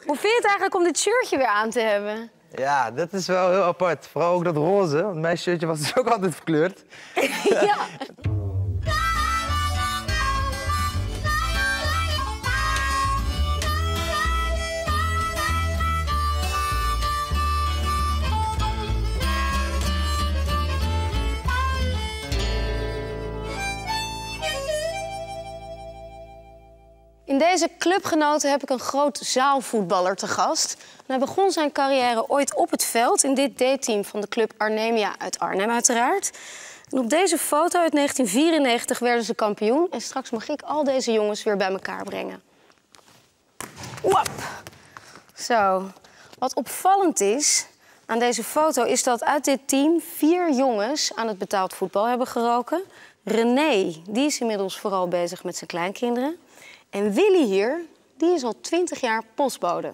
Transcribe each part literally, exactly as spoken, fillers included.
Hoe vind je het eigenlijk om dit shirtje weer aan te hebben? Ja, dat is wel heel apart. Vooral ook dat roze, want mijn shirtje was dus ook altijd verkleurd. Ja. In deze clubgenoten heb ik een groot zaalvoetballer te gast. Hij begon zijn carrière ooit op het veld in dit D-team van de club Arnemia uit Arnhem uiteraard. En op deze foto uit negentien vierennegentig werden ze kampioen. En straks mag ik al deze jongens weer bij elkaar brengen. Wap. Zo. Wat opvallend is aan deze foto is dat uit dit team vier jongens aan het betaald voetbal hebben geroken. René, die is inmiddels vooral bezig met zijn kleinkinderen. En Willy hier, die is al twintig jaar postbode.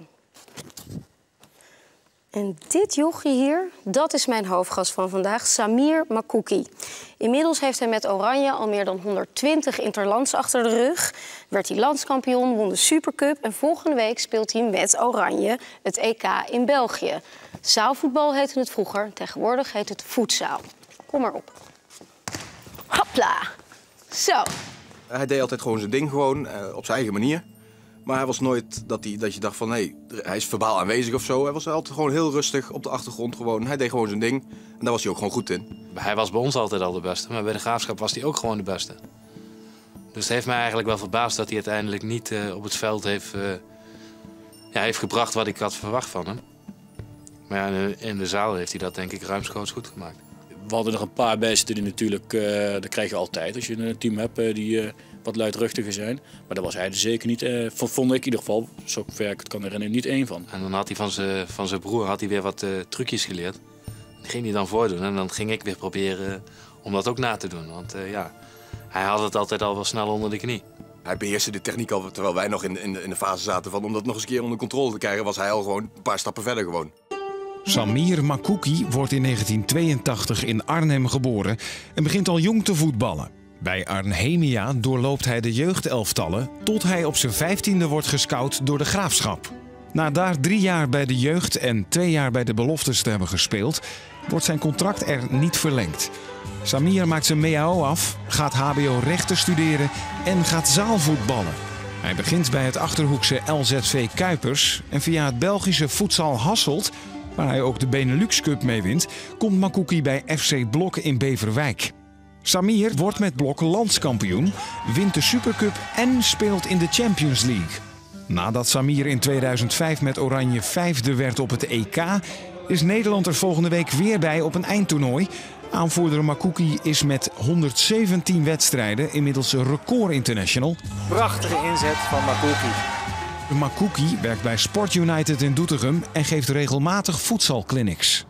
En dit jochie hier, dat is mijn hoofdgast van vandaag, Samir Makouki. Inmiddels heeft hij met Oranje al meer dan honderdtwintig interlands achter de rug. Werd hij landskampioen, won de Supercup en volgende week speelt hij met Oranje het E K in België. Zaalvoetbal heette het vroeger, tegenwoordig heet het voetzaal. Kom maar op. Hopla. Zo. Hij deed altijd gewoon zijn ding, gewoon, uh, op zijn eigen manier. Maar hij was nooit dat, hij, dat je dacht van, nee, hij is verbaal aanwezig of zo. Hij was altijd gewoon heel rustig op de achtergrond gewoon. Hij deed gewoon zijn ding en daar was hij ook gewoon goed in. Hij was bij ons altijd al de beste, maar bij de Graafschap was hij ook gewoon de beste. Dus het heeft mij eigenlijk wel verbaasd dat hij uiteindelijk niet uh, op het veld heeft, uh, ja, heeft gebracht wat ik had verwacht van hem. Maar ja, in, de, in de zaal heeft hij dat denk ik ruimschoots goed gemaakt. We hadden er een paar beesten die natuurlijk, uh, dat krijg je altijd als je een team hebt uh, die uh, wat luidruchtiger zijn. Maar dat was hij er zeker niet, uh, vond ik in ieder geval, zover ik het kan herinneren, niet één van. En dan had hij van zijn van zijn broer had hij weer wat uh, trucjes geleerd. Die ging hij dan voordoen en dan ging ik weer proberen om dat ook na te doen. Want uh, ja, hij had het altijd al wel snel onder de knie. Hij beheerste de techniek al, terwijl wij nog in, in, in de fase zaten van om dat nog eens een keer onder controle te krijgen, was hij al gewoon een paar stappen verder gewoon. Samir Makouki wordt in negentien tweeëntachtig in Arnhem geboren en begint al jong te voetballen. Bij Arnhemia doorloopt hij de jeugdelftallen tot hij op zijn vijftiende wordt gescout door de Graafschap. Na daar drie jaar bij de jeugd en twee jaar bij de beloftes te hebben gespeeld, wordt zijn contract er niet verlengd. Samir maakt zijn M A O af, gaat H B O rechten studeren en gaat zaalvoetballen. Hij begint bij het Achterhoekse L Z V Kuipers en via het Belgische Futsal Hasselt, waar hij ook de Benelux Cup mee wint, komt Makouki bij F C Blok in Beverwijk. Samir wordt met Blok landskampioen, wint de Supercup en speelt in de Champions League. Nadat Samir in tweeduizend vijf met Oranje vijfde werd op het E K, is Nederland er volgende week weer bij op een eindtoernooi. Aanvoerder Makouki is met honderdzeventien wedstrijden inmiddels een record international. Prachtige inzet van Makouki. Makouki werkt bij Sport United in Doetinchem en geeft regelmatig voetsalclinics.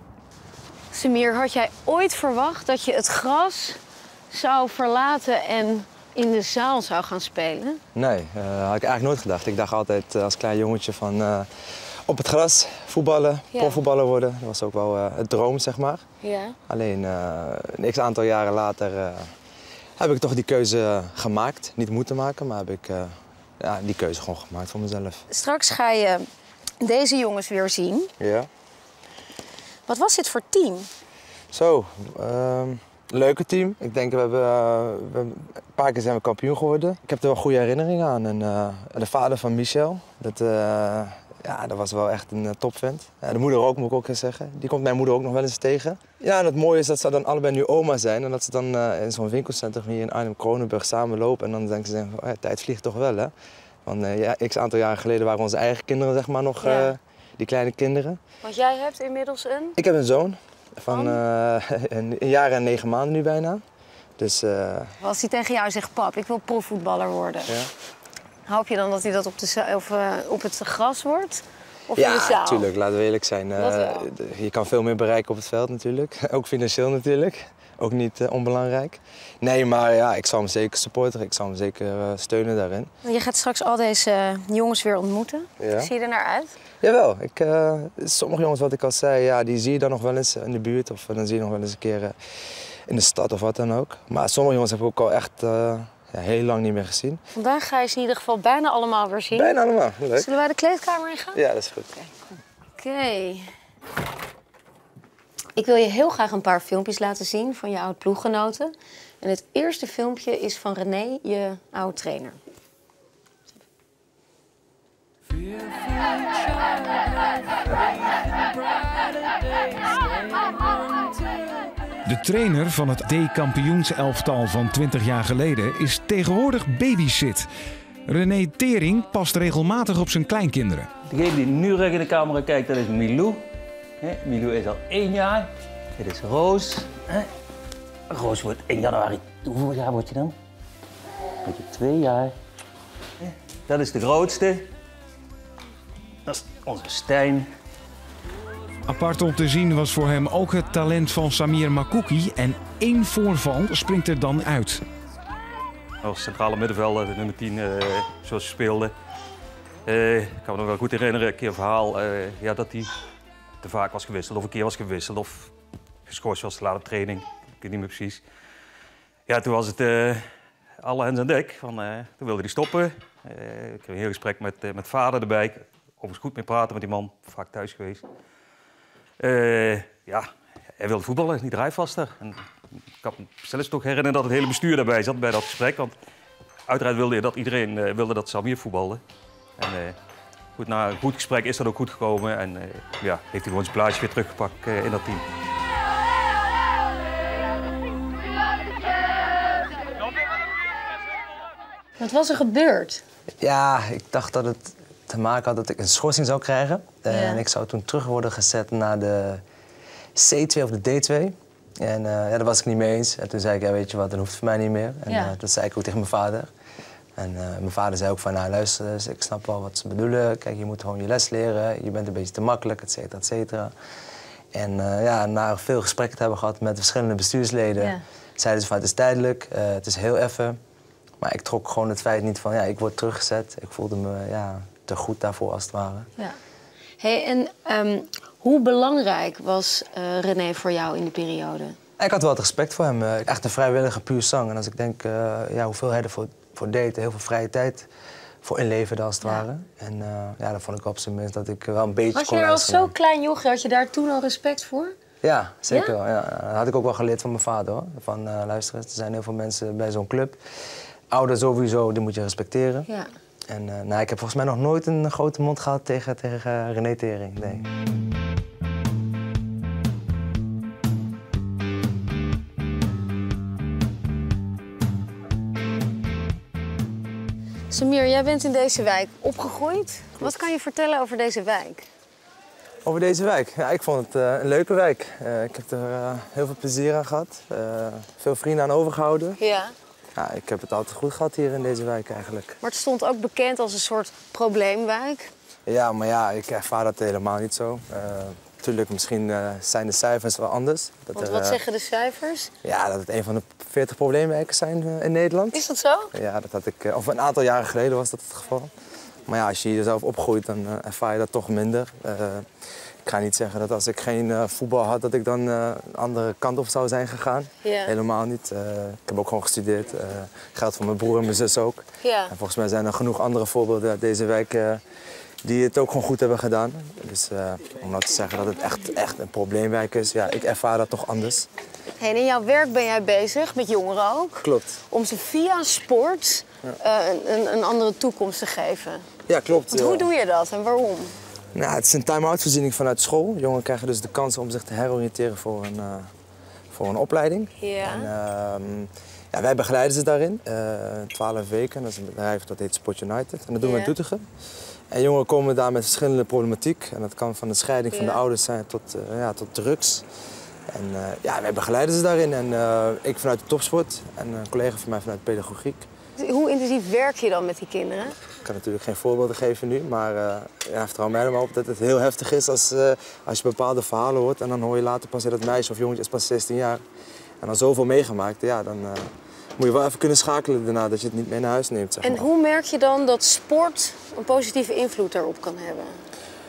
Samir, had jij ooit verwacht dat je het gras zou verlaten en in de zaal zou gaan spelen? Nee, uh, had ik eigenlijk nooit gedacht. Ik dacht altijd uh, als klein jongetje van uh, op het gras voetballen, ja. profvoetballer worden. Dat was ook wel uh, het droom, zeg maar. Ja. Alleen uh, een x-aantal jaren later uh, heb ik toch die keuze gemaakt. Niet moeten maken, maar heb ik uh, ja, die keuze gewoon gemaakt voor mezelf. Straks ga je deze jongens weer zien. Ja. Wat was dit voor team? Zo, uh, leuke team. Ik denk, we hebben, uh, we hebben een paar keer zijn we kampioen geworden. Ik heb er wel goede herinneringen aan. En, uh, de vader van Michel, dat, uh, ja, dat was wel echt een uh, topvent. Ja, de moeder ook, moet ik ook eens zeggen. Die komt mijn moeder ook nog wel eens tegen. Ja, en het mooie is dat ze dan allebei nu oma zijn. En dat ze dan uh, in zo'n winkelcentrum hier in Arnhem-Kronenburg samen lopen. En dan denken ze, oh, ja, tijd vliegt toch wel, hè? Want uh, ja, x aantal jaren geleden waren onze eigen kinderen, zeg maar, nog uh, ja. die kleine kinderen. Want jij hebt inmiddels een... Ik heb een zoon van uh, een, een jaar en negen maanden nu bijna. Dus, uh... Als hij tegen jou zegt, pap, ik wil profvoetballer worden. Ja. Hoop je dan dat hij dat op, de, of, uh, op het gras wordt? Of ja, in de zaal? natuurlijk. Laten we eerlijk zijn. Uh, je kan veel meer bereiken op het veld natuurlijk. Ook financieel natuurlijk. Ook niet uh, onbelangrijk. Nee, maar ja, ik zal hem zeker supporteren. Ik zal hem zeker uh, steunen daarin. Je gaat straks al deze uh, jongens weer ontmoeten. Ja. Zie je er naar uit? Jawel. Ik, uh, sommige jongens, wat ik al zei, ja, die zie je dan nog wel eens in de buurt. Of dan zie je nog wel eens een keer uh, in de stad of wat dan ook. Maar sommige jongens heb ik ook al echt uh, ja, heel lang niet meer gezien. Vandaag ga je ze in ieder geval bijna allemaal weer zien. Bijna allemaal, leuk. Zullen wij de kleedkamer in gaan? Ja, dat is goed. Oké. Okay. Ik wil je heel graag een paar filmpjes laten zien van je oud-ploeggenoten. En het eerste filmpje is van René, je oud-trainer. De trainer van het D-kampioenselftal van twintig jaar geleden is tegenwoordig babysit. René Tering past regelmatig op zijn kleinkinderen. Degene die nu recht in de camera kijkt, dat is Milou. He, Milou is al één jaar. Dit is Roos. He. Roos wordt in januari. Hoeveel jaar word je dan? Word je twee jaar. He. Dat is de grootste. Dat is onze Stijn. Apart om te zien was voor hem ook het talent van Samir Makouki. En één voorval springt er dan uit. Als centrale middenvelder, de nummer tien, uh, zoals ze speelde. Uh, ik kan me nog wel goed herinneren, een keer een verhaal uh, ja, dat hij te vaak was gewisseld. Of een keer was gewisseld of geschorst was te laat op training. Ik weet niet meer precies. Ja, toen was het uh, alle hens aan dek. Van, uh, toen wilde hij stoppen. Uh, ik heb een heel gesprek met, uh, met vader erbij. Overigens goed mee praten met die man, vaak thuis geweest. Uh, ja, hij wilde voetballen, niet drijfvaster. En ik kan me zelfs toch herinneren dat het hele bestuur daarbij zat bij dat gesprek. Want uiteraard wilde dat iedereen uh, wilde dat Samir voetbalde. En uh, goed, na een goed gesprek is dat ook goed gekomen. En uh, ja, heeft hij gewoon zijn plaatsje weer teruggepakt uh, in dat team. Wat was er gebeurd? Ja, ik dacht dat het te maken had dat ik een schorsing zou krijgen. Ja. En ik zou toen terug worden gezet naar de C twee of de D twee. En uh, ja, daar was ik niet mee eens. En toen zei ik, ja, weet je wat, dat hoeft voor mij niet meer. En ja. uh, dat zei ik ook tegen mijn vader. En uh, mijn vader zei ook van, nou luister eens, ik snap wel wat ze bedoelen. Kijk, je moet gewoon je les leren. Je bent een beetje te makkelijk, et cetera, et cetera. En uh, ja, na veel gesprekken te hebben gehad met verschillende bestuursleden, ja. zeiden ze van, het is tijdelijk, uh, het is heel even. Maar ik trok gewoon het feit niet van, ja, ik word teruggezet. Ik voelde me ja, te goed daarvoor, als het ware. Ja. Hey, en um, hoe belangrijk was uh, René voor jou in die periode? Ik had wel het respect voor hem. Uh, echt een vrijwillige puur zang. En als ik denk uh, ja, hoeveel hij ervoor voor deed, heel veel vrije tijd voor inleverde, als het ja. ware. En uh, ja, dat vond ik op zijn minst dat ik wel een beetje was kon je er als luisteren. zo klein jochie, had je daar toen al respect voor? Ja, zeker ja? wel. Ja. Dat had ik ook wel geleerd van mijn vader, hoor. Van uh, luister, er zijn heel veel mensen bij zo'n club. Ouders sowieso, die moet je respecteren. Ja. En uh, nou, ik heb volgens mij nog nooit een grote mond gehad tegen, tegen uh, René Tering. Nee. Samir, jij bent in deze wijk opgegroeid. Wat kan je vertellen over deze wijk? Over deze wijk? Ja, ik vond het uh, een leuke wijk. Uh, ik heb er uh, heel veel plezier aan gehad. Uh, veel vrienden aan overgehouden. Ja. Ja, ik heb het altijd goed gehad hier in deze wijk eigenlijk. Maar het stond ook bekend als een soort probleemwijk. Ja, maar ja, ik ervaar dat helemaal niet zo. Uh, Tuurlijk, misschien uh, zijn de cijfers wel anders. Dat Want er, wat uh, zeggen de cijfers? Ja, dat het een van de veertig probleemwijken zijn uh, in Nederland. Is dat zo? Ja, dat had ik, uh, of een aantal jaren geleden was dat het geval. Maar ja, als je hier zelf opgroeit, dan uh, ervaar je dat toch minder. Uh, ik ga niet zeggen dat als ik geen uh, voetbal had, dat ik dan uh, een andere kant op zou zijn gegaan. Ja. Helemaal niet. Uh, ik heb ook gewoon gestudeerd. Uh, geldt voor mijn broer en mijn zus ook. Ja. En volgens mij zijn er genoeg andere voorbeelden uit deze wijk uh, die het ook gewoon goed hebben gedaan. Dus uh, om nou te zeggen dat het echt, echt een probleemwijk is, ja, ik ervaar dat toch anders. Hey, en in jouw werk ben jij bezig, met jongeren ook. Klopt. Om ze via sport ja. uh, een, een andere toekomst te geven. Ja, klopt. Want hoe doe je dat en waarom? Nou, het is een time-out voorziening vanuit school. Jongeren krijgen dus de kans om zich te heroriënteren voor een, uh, voor een opleiding. Ja. En, uh, ja, wij begeleiden ze daarin. twaalf uh, weken, dat is een bedrijf dat heet Sport United. En dat doen we in Doetinchem. En jongeren komen daar met verschillende problematiek. En dat kan van de scheiding ja. van de ouders zijn tot, uh, ja, tot drugs. En uh, ja, wij begeleiden ze daarin. En uh, ik vanuit de topsport en een collega van mij vanuit pedagogiek. Hoe intensief werk je dan met die kinderen? Ik kan natuurlijk geen voorbeelden geven nu, maar uh, ja, vertrouw mij er maar op dat het heel heftig is als, uh, als je bepaalde verhalen hoort. En dan hoor je later pas dat het meisje of jongetje is pas zestien jaar. En dan zoveel meegemaakt, ja, dan uh, moet je wel even kunnen schakelen daarna, dat je het niet mee naar huis neemt. Zeg en maar. hoe merk je dan dat sport een positieve invloed daarop kan hebben?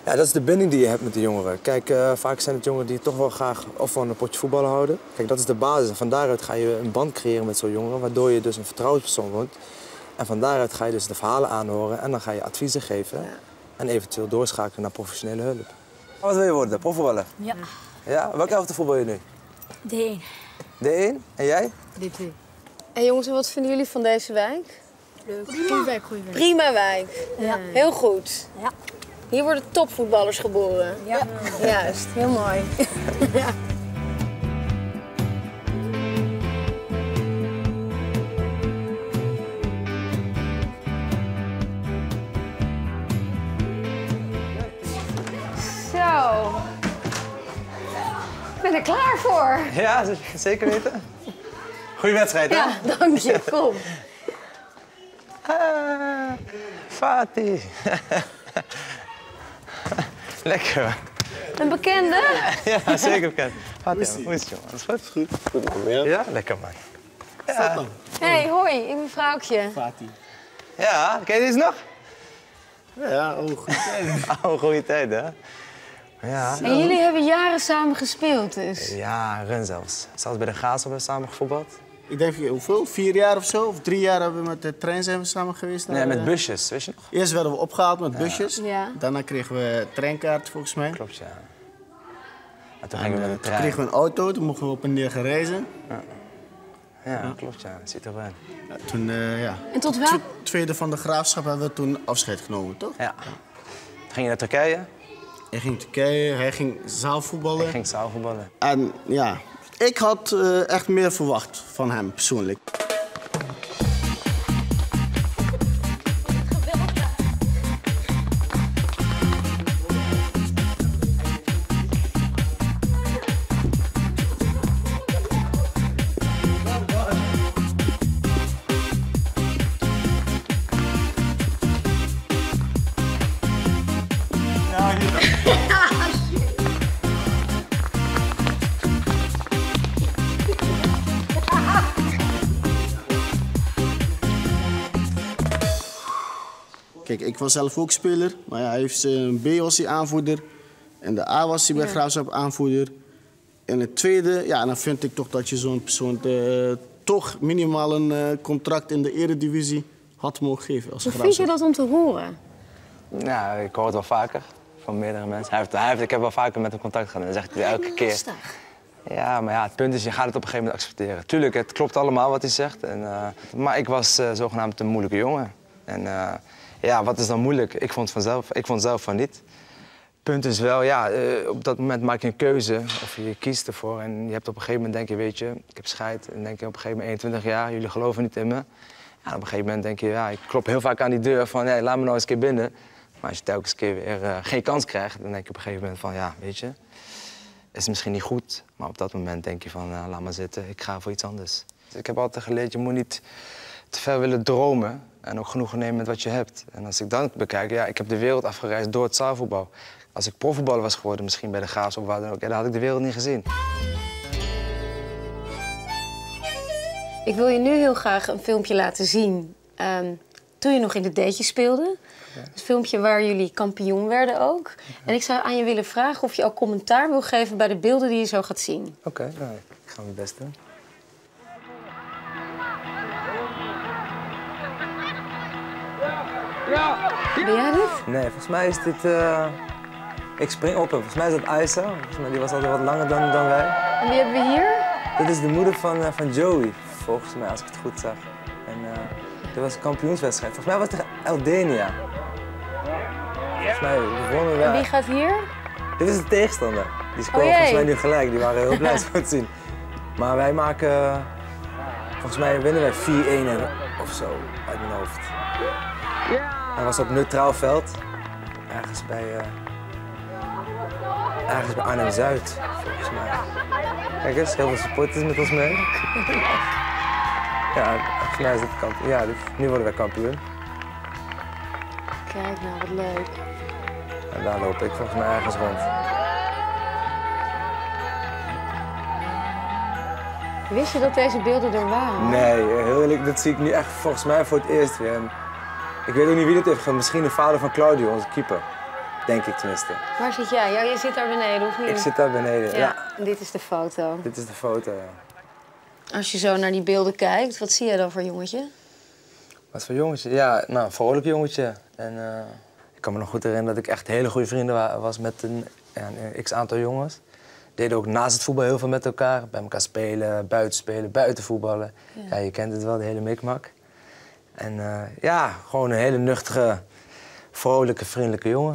Ja, dat is de binding die je hebt met de jongeren. Kijk, uh, vaak zijn het jongeren die toch wel graag of van een potje voetballen houden. Kijk, dat is de basis. En van daaruit ga je een band creëren met zo'n jongeren, waardoor je dus een vertrouwenspersoon wordt. En van daaruit ga je dus de verhalen aanhoren en dan ga je adviezen geven. Ja. En eventueel doorschakelen naar professionele hulp. Wat wil je worden? Profvoetballer? Ja. Ja? Welke elftal voetbal je nu? D één. D één? En jij? D twee. En jongens, wat vinden jullie van deze wijk? Leuk. Goeie wijk, goeie wijk. Prima wijk. Ja. Heel goed. Ja. Hier worden topvoetballers geboren. Ja. Juist, heel mooi. Ja. Zo. Ik ben er klaar voor. Ja, zeker weten. Goeie wedstrijd, hè? Ja, dank je. Kom. Ah, Fatih. Lekker. Een bekende? Ja, zeker bekend. Fatih, hoe is het, jongen? Alles goed? Goed. Goed, ja. Ja, lekker, man. Ja. Hé, hey, hoi, ik ben Vrouwtje. Fatih. Ja, ken je deze nog? Ja, oh, goede tijd. Oh, goede tijd, hè? Ja. En jullie hebben jaren samen gespeeld, dus? Jaren zelfs. Zelfs bij de Gaas hebben we samen gevoetbald. Ik denk, hoeveel? Vier jaar of zo? Of drie jaar hebben we met de trein zijn we samen geweest? Nee, met busjes, weet je nog? Eerst werden we opgehaald met busjes. Ja. Daarna kregen we treinkaart, volgens mij. Klopt, ja. En toen gingen we met de trein. Toen kregen we een auto, toen mochten we op en neer gaan reizen. Ja, ja, ja. Klopt, ja. Dat zit er wel in. Ja, toen, uh, ja. En tot wel? Tweede van de Graafschap hebben we toen afscheid genomen, toch? Ja. Toen ging je naar Turkije. Hij ging Turkije, hij ging zaalvoetballen. Ik ging zaalvoetballen. En ja, ik had uh, echt meer verwacht van hem persoonlijk. Kijk, ik was zelf ook speler, maar ja, hij heeft een B was hij aanvoerder. En de A was hij bij ja. Graafschap aanvoerder. En het tweede, ja, dan vind ik toch dat je zo'n persoon uh, toch minimaal een uh, contract in de eredivisie had mogen geven als Hoe vind je dat om te horen? Nou, ik hoor het wel vaker van meerdere mensen. Hij heeft, hij heeft, ik heb wel vaker met hem contact gehad en dan zegt hij elke keer. Lastig. Ja, maar ja, het punt is, je gaat het op een gegeven moment accepteren. Tuurlijk, het klopt allemaal wat hij zegt. En, uh, maar ik was uh, zogenaamd een moeilijke jongen. En uh, ja, wat is dan moeilijk? Ik vond, vanzelf, ik vond zelf van niet. Punt is wel, ja, uh, op dat moment maak je een keuze of je kiest ervoor. En je hebt op een gegeven moment, denk je, weet je, ik heb scheid. En denk je op een gegeven moment, eenentwintig jaar, jullie geloven niet in me. Ja, op een gegeven moment denk je, ja, ik klop heel vaak aan die deur van, hey, laat me nou eens een keer binnen. Maar als je telkens keer weer uh, geen kans krijgt, dan denk je op een gegeven moment van, ja, weet je, is misschien niet goed. Maar op dat moment denk je van, uh, laat maar zitten, ik ga voor iets anders. Dus ik heb altijd geleerd, je moet niet te ver willen dromen en ook genoegen nemen met wat je hebt. En als ik dan bekijk, ja, ik heb de wereld afgereisd door het zaalvoetbal. Als ik profvoetballer was geworden, misschien bij de Graafschap of waar dan ook, ja, dan had ik de wereld niet gezien. Ik wil je nu heel graag een filmpje laten zien um, toen je nog in de D'tje speelde. Ja. Een filmpje waar jullie kampioen werden ook. Okay. En ik zou aan je willen vragen of je ook commentaar wil geven bij de beelden die je zo gaat zien. Oké, okay, nou, ik ga mijn best doen. Ja. Ben jij dit? Nee, volgens mij is dit... Uh... Ik spring op hem. Volgens mij is dat Aisa. Volgens mij die was altijd wat langer dan, dan wij. En wie hebben we hier? Dit is de moeder van, uh, van Joey, volgens mij, als ik het goed zag. En uh, dit was een kampioenswedstrijd. Volgens mij was het tegen Eldenia. Volgens mij wonnen wij... En wie gaat hier? Dit is de tegenstander. Die scoren oh, volgens mij nu gelijk. Die waren heel blij om te zien. Maar wij maken... Uh, volgens mij winnen wij vier-een of zo, uit mijn hoofd. Hij was op neutraal veld. Ergens bij... Uh, Ergens bij Arnhem-Zuid, volgens mij. Kijk eens, heel veel supporters met ons mee. Ja, volgens mij is het kampioen. Ja, nu worden wij kampioen. Kijk nou, wat leuk. En daar loop ik volgens mij ergens rond. Wist je dat deze beelden er waren? Nee, heel eerlijk, dat zie ik nu echt volgens mij voor het eerst weer. En ik weet ook niet wie dit heeft gedaan. Misschien de vader van Claudio, onze keeper. Denk ik tenminste. Waar zit jij? Ja, je zit daar beneden, of niet? Ik zit daar beneden, ja. ja. En dit is de foto. Dit is de foto, ja. Als je zo naar die beelden kijkt, wat zie je dan voor jongetje? Wat voor jongetje? Ja, nou, een vrolijk jongetje. En uh, ik kan me nog goed herinneren dat ik echt hele goede vrienden wa was met een, ja, een x-aantal jongens. Deden ook naast het voetbal heel veel met elkaar. Bij elkaar spelen, buiten spelen, buiten voetballen. Ja. Ja, je kent het wel, de hele mikmak. En uh, ja, gewoon een hele nuchtere, vrolijke, vriendelijke jongen.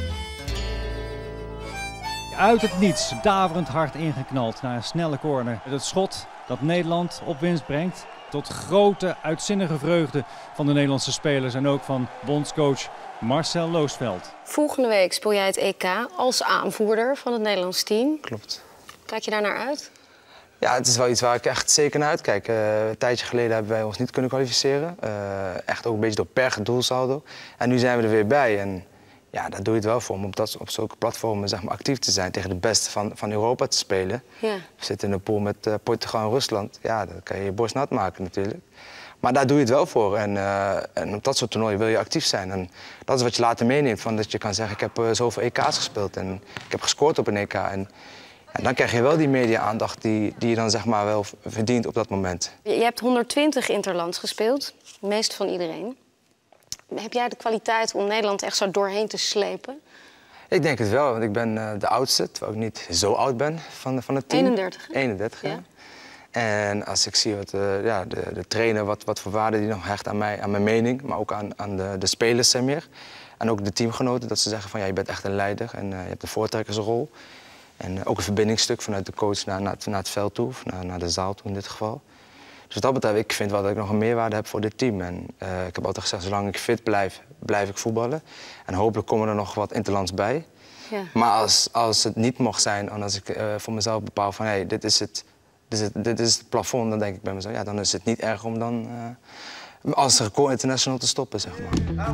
Uit het niets, daverend hard ingeknald naar een snelle corner. Het schot dat Nederland op winst brengt. Tot grote, uitzinnige vreugde van de Nederlandse spelers en ook van bondscoach Marcel Loosveld. Volgende week speel jij het E K als aanvoerder van het Nederlands team. Klopt. Kijk je daar naar uit? Ja, het is wel iets waar ik echt zeker naar uitkijk. Uh, een tijdje geleden hebben wij ons niet kunnen kwalificeren. Uh, echt ook een beetje door per doelsaldo. En nu zijn we er weer bij. En ja, daar doe je het wel voor om op, dat, op zulke platformen zeg maar, actief te zijn. Tegen de beste van, van Europa te spelen. Ja. We zitten in een pool met uh, Portugal en Rusland. Ja, dan kan je je borst nat maken natuurlijk. Maar daar doe je het wel voor. En, uh, en op dat soort toernooien wil je actief zijn. En dat is wat je later meeneemt. Van dat je kan zeggen, ik heb uh, zoveel E K's gespeeld. En ik heb gescoord op een E K. En, en dan krijg je wel die media-aandacht die, die je dan zeg maar wel verdient op dat moment. Je hebt honderdtwintig interlands gespeeld. Het meeste van iedereen. Heb jij de kwaliteit om Nederland echt zo doorheen te slepen? Ik denk het wel, want ik ben uh, de oudste, terwijl ik niet zo oud ben van, van het team. eenendertig? eenendertig, ja. ja. En als ik zie wat, uh, ja, de, de trainer, wat, wat voor waarde die nog hecht aan, mij, aan mijn mening, maar ook aan, aan de, de spelers en meer. En ook de teamgenoten, dat ze zeggen van ja, je bent echt een leider en uh, je hebt een voortrekkersrol. En uh, ook een verbindingsstuk vanuit de coach naar, naar, het, naar het veld toe, of naar, naar de zaal toe in dit geval. Dus wat dat betreft, ik vind wel dat ik nog een meerwaarde heb voor dit team. En uh, ik heb altijd gezegd, zolang ik fit blijf, blijf ik voetballen. En hopelijk komen er nog wat interlands bij. Ja. Maar als, als het niet mocht zijn en als ik uh, voor mezelf bepaal van hey, dit is het, dit is het, dit is het plafond, dan denk ik bij mezelf, ja, dan is het niet erg om dan uh, als record international te stoppen, zeg maar.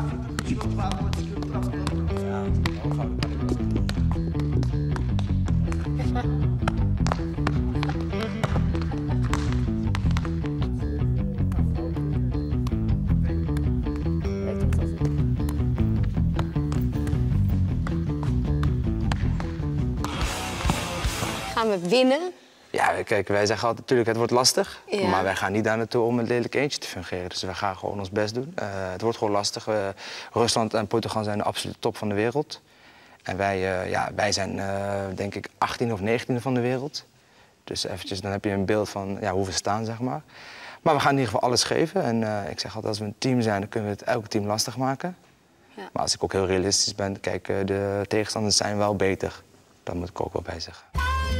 Gaan we winnen? Ja, kijk, wij zeggen altijd natuurlijk het wordt lastig. Ja. Maar wij gaan niet daar naartoe om een lelijk eentje te fungeren. Dus wij gaan gewoon ons best doen. Uh, het wordt gewoon lastig. Uh, Rusland en Portugal zijn de absolute top van de wereld. En wij, uh, ja, wij zijn uh, denk ik achttiende of negentiende van de wereld. Dus eventjes, dan heb je een beeld van ja, hoe we staan, zeg maar. Maar we gaan in ieder geval alles geven. En uh, ik zeg altijd, als we een team zijn, dan kunnen we het elk team lastig maken. Ja. Maar als ik ook heel realistisch ben, kijk, uh, de tegenstanders zijn wel beter. Dat moet ik ook wel bij zeggen.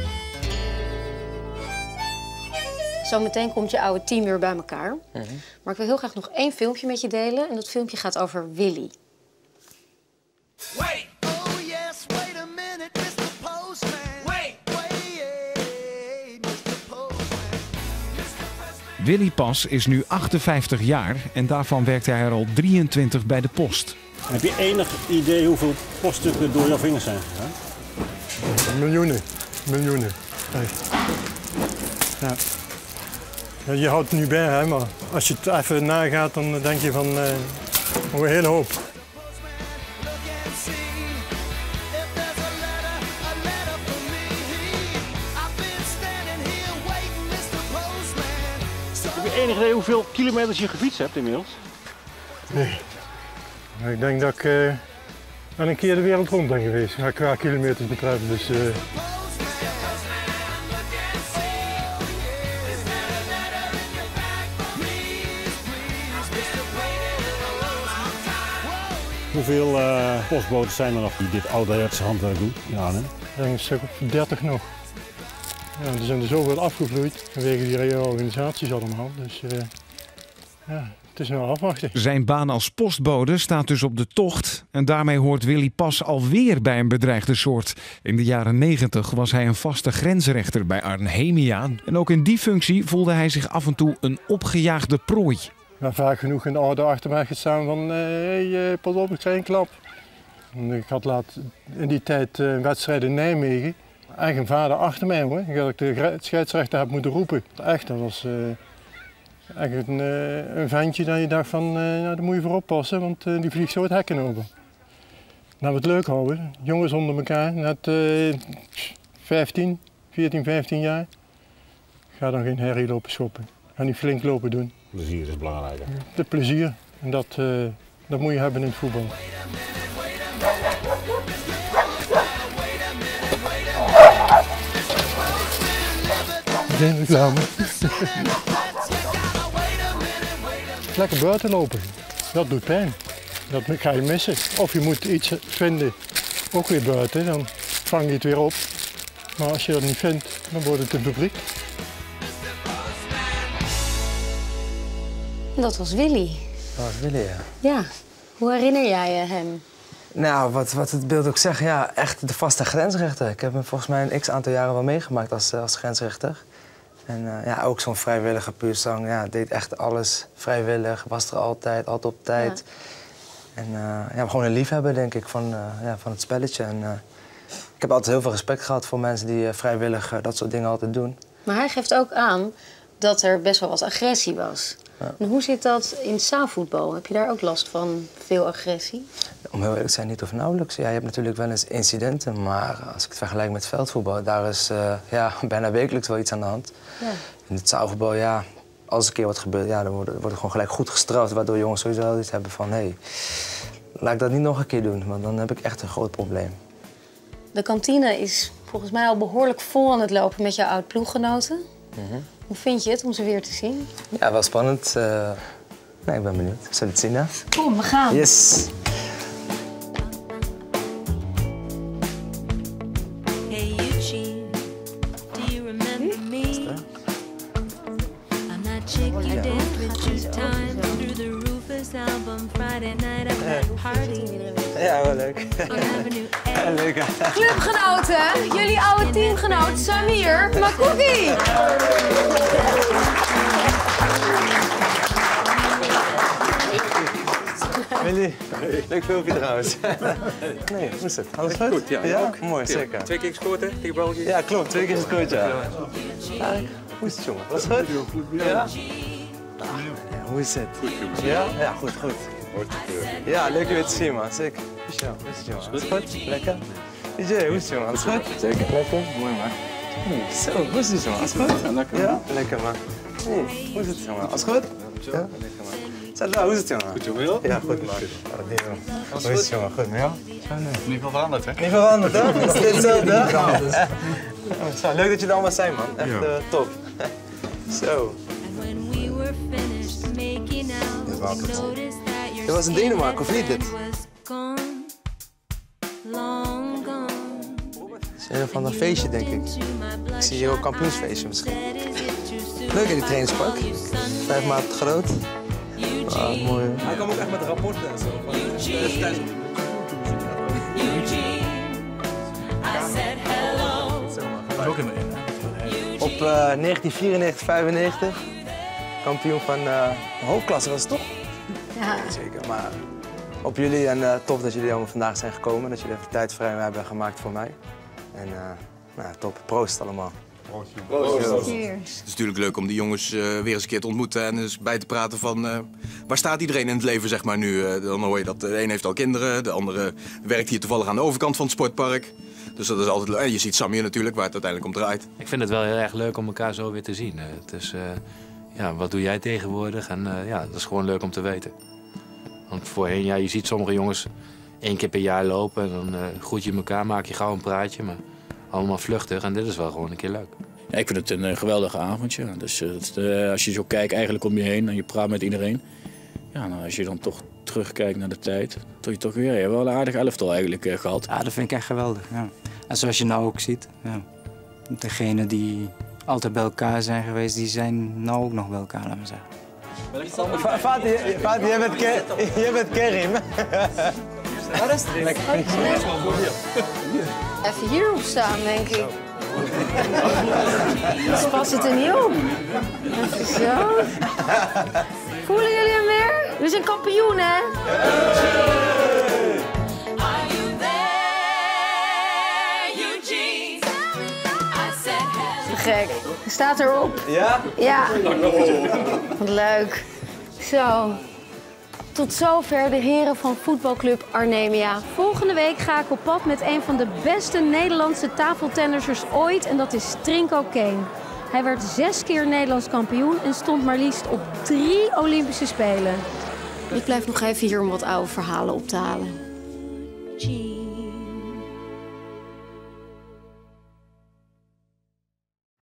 Zometeen komt je oude team weer bij elkaar. Mm-hmm. Maar ik wil heel graag nog één filmpje met je delen. En dat filmpje gaat over Willy. Wait. Oh yes, wait a minute, mister Postman. Wait, wait, mister Postman. mister Postman. Willy Pas is nu achtenvijftig jaar en daarvan werkt hij er al drieëntwintig bij de post. Heb je enig idee hoeveel poststukken door jouw vingers zijn gegaan? Miljoenen, miljoenen. Echt. Ja. Ja, je houdt het nu bij, hè, maar als je het even nagaat, dan denk je van uh, een hele hoop. Heb je enig idee hoeveel kilometers je gefietst hebt inmiddels? Nee. Ik denk dat ik uh, wel een keer de wereld rond ben geweest, qua kilometers betreft. Dus, uh... Hoeveel uh, postbodes zijn er nog die dit ouderwetse handwerk doen? Ja, hè? Ik denk een stuk of dertig nog. Ja, er zijn er zoveel afgevloeid vanwege die reorganisaties allemaal. Dus uh, ja, het is nou afwachten. Zijn baan als postbode staat dus op de tocht. En daarmee hoort Willy Pas alweer bij een bedreigde soort. In de jaren negentig was hij een vaste grensrechter bij Arnhemia. En ook in die functie voelde hij zich af en toe een opgejaagde prooi. Maar vaak genoeg een oude achter mij gestaan van, hé, hey, pas op, ik krijg een klap. En ik had laat, in die tijd uh, een wedstrijd in Nijmegen. Eigen vader achter mij, hoor. Dat ik de scheidsrechter heb moeten roepen. Echt, dat was uh, echt een, uh, een ventje dat je dacht van, uh, nou, daar moet je voor oppassen, want uh, die vliegt zo het hekken over. we het leuk houden. Jongens onder elkaar, net uh, vijftien, veertien, vijftien jaar. Ga dan geen herrie lopen schoppen. Ga niet flink lopen doen. Plezier is belangrijk. De plezier, en dat, uh, dat moet je hebben in het voetbal. Geen reclame. Lekker buiten lopen, dat doet pijn. Dat ga je missen. Of je moet iets vinden, ook weer buiten, dan vang je het weer op. Maar als je dat niet vindt, dan wordt het een fabriek. Dat was Willy. Dat was Willy, ja. Ja, hoe herinner jij je hem? Nou, wat, wat het beeld ook zegt, ja, echt de vaste grensrechter. Ik heb hem volgens mij een x-aantal jaren wel meegemaakt als, als grensrechter. En uh, ja, ook zo'n vrijwillige puursang, ja, deed echt alles vrijwillig, was er altijd, altijd op tijd. Ja. En uh, ja, gewoon een liefhebber, denk ik, van, uh, ja, van het spelletje. En, uh, ik heb altijd heel veel respect gehad voor mensen die uh, vrijwillig uh, dat soort dingen altijd doen. Maar hij geeft ook aan dat er best wel wat agressie was. Ja. En hoe zit dat in zaalvoetbal? Heb je daar ook last van, veel agressie? Om heel eerlijk te zijn, niet of nauwelijks. Ja, je hebt natuurlijk wel eens incidenten, maar als ik het vergelijk met veldvoetbal, daar is uh, ja, bijna wekelijks wel iets aan de hand. Ja. In het zaalvoetbal, ja, als er een keer wat gebeurt, ja, dan wordt het gewoon gelijk goed gestraft, waardoor jongens sowieso wel iets hebben van, hé, hey, laat ik dat niet nog een keer doen, want dan heb ik echt een groot probleem. De kantine is volgens mij al behoorlijk vol aan het lopen met jouw oud-ploeggenoten. Mm-hmm. Hoe vind je het om ze weer te zien? Ja, wel spannend. Uh, nee, ik ben benieuwd. Zullen we het zien, hè? Kom, we gaan. Yes. Hey Eugene, do you remember me? I'm that chick you danced with two times through the Rufus album Friday night at that party. Ja, wel leuk. Ja, leuk. Clubgenoten, jullie oude teamgenoot Samir Makouki. Willy, leuk filmpje trouwens. Nee, hoe is het? Alles goed? Goed, ja. Ja, ook. mooi, zeker. Twee keer gescoord, hè, tegen België? Ja, klopt. Twee keer gescoord, ja. Tarek, hoe is het, jongen? Was het goed? Ja? Ah, hoe is het? Goed, jongens. Ja? Ja, goed, goed. Ja, leuk je weer te zien, man. Zeker. Hoe is het, hoe is het, jongen? Alles goed? Lekker? D J, hoe is het, jongen? Alles goed? Zeker. Lekker? Mooi, man. Zo, hoe is het, jongen? Alles goed? Ja, lekker. Ja? Lekker, man. Hey, hoe is het, jongen? Alles goed? Ja? Lekker, man. Hallo, hoe is het, jongen? Goed, jongen. Ja, goed, man. Hoe is het, jongen? Goed, met jou? Niet veel veranderd, hè? Niet veel veranderd, hè? Nog steeds hetzelfde, hè? Leuk dat jullie allemaal zijn, man. Echt uh, top. Zo. Dit was in Denemarken, of niet dit? Het is een van een feestje, denk ik. Ik zie hier ook kampioensfeestje misschien. Leuk in die trainingspak. Vijf maanden groot. Ah, mooi. Hij kwam ook echt met rapporten en zo. Dat is ook in de Op uh, negentien vierennegentig vijfennegentig. Kampioen van uh, de hoofdklasse was het toch? Ja. Zeker, maar op jullie en uh, tof dat jullie allemaal vandaag zijn gekomen. Dat jullie even tijd vrij hebben gemaakt voor mij. En uh, nou, top, proost allemaal. Proost. Proost. Het is natuurlijk leuk om die jongens uh, weer eens een keer te ontmoeten en eens bij te praten van uh, waar staat iedereen in het leven zeg maar nu. Uh, dan hoor je dat de een heeft al kinderen, de andere werkt hier toevallig aan de overkant van het sportpark. Dus dat is altijd leuk. En je ziet Samir natuurlijk waar het uiteindelijk om draait. Ik vind het wel heel erg leuk om elkaar zo weer te zien. Uh, het is, uh, ja, wat doe jij tegenwoordig? En uh, ja, dat is gewoon leuk om te weten. Want voorheen, ja, je ziet sommige jongens één keer per jaar lopen en dan uh, groet je elkaar, maak je gauw een praatje. Maar allemaal vluchtig en dit is wel gewoon een keer leuk. Ja, ik vind het een uh, geweldige avond. Ja. Dus, uh, het, uh, als je zo kijkt eigenlijk om je heen en je praat met iedereen. Ja, nou, als je dan toch terugkijkt naar de tijd, toch je toch weer ja, wel een aardig elftal eigenlijk uh, gehad. Ja, dat vind ik echt geweldig. Ja. En zoals je nou ook ziet, ja. Degenen die altijd bij elkaar zijn geweest, die zijn nou ook nog bij elkaar, laten we zeggen. Fatih, Fatih, jij bent, Ke jij bent Kerim. Waar is het? Even hierop staan, denk ik. Dus pas het er niet op. Even zo. Voelen jullie hem weer? We zijn kampioen, hè? Gek. Staat erop. Ja? Ja. Wat leuk. Zo. tot zover de heren van voetbalclub Arnemia. Volgende week ga ik op pad met een van de beste Nederlandse tafeltennissers ooit en dat is Trinko Keen. Hij werd zes keer Nederlands kampioen en stond maar liefst op drie Olympische Spelen. Ik blijf nog even hier om wat oude verhalen op te halen.